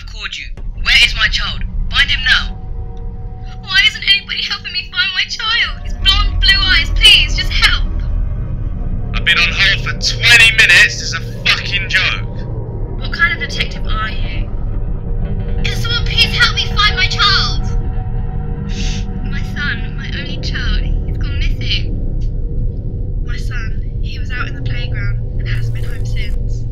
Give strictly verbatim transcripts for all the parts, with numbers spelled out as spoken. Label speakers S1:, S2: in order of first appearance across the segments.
S1: I've called you. Where is my child? Find him now.
S2: Why isn't anybody helping me find my child? His blonde, blue eyes, please, just help.
S3: I've been on hold for twenty minutes. This is a fucking joke.
S2: What kind of detective are you? Can someone please help me find my child? My son, my only child, he's gone missing. My son, he was out in the playground and hasn't been home since.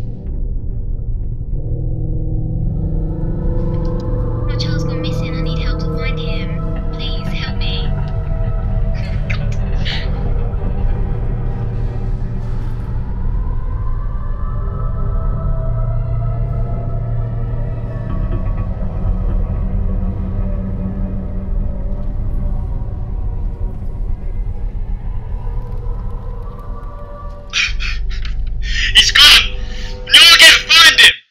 S2: My child's gone missing. I need help to find him. Please help me.
S3: He's gone! Y'all get find him!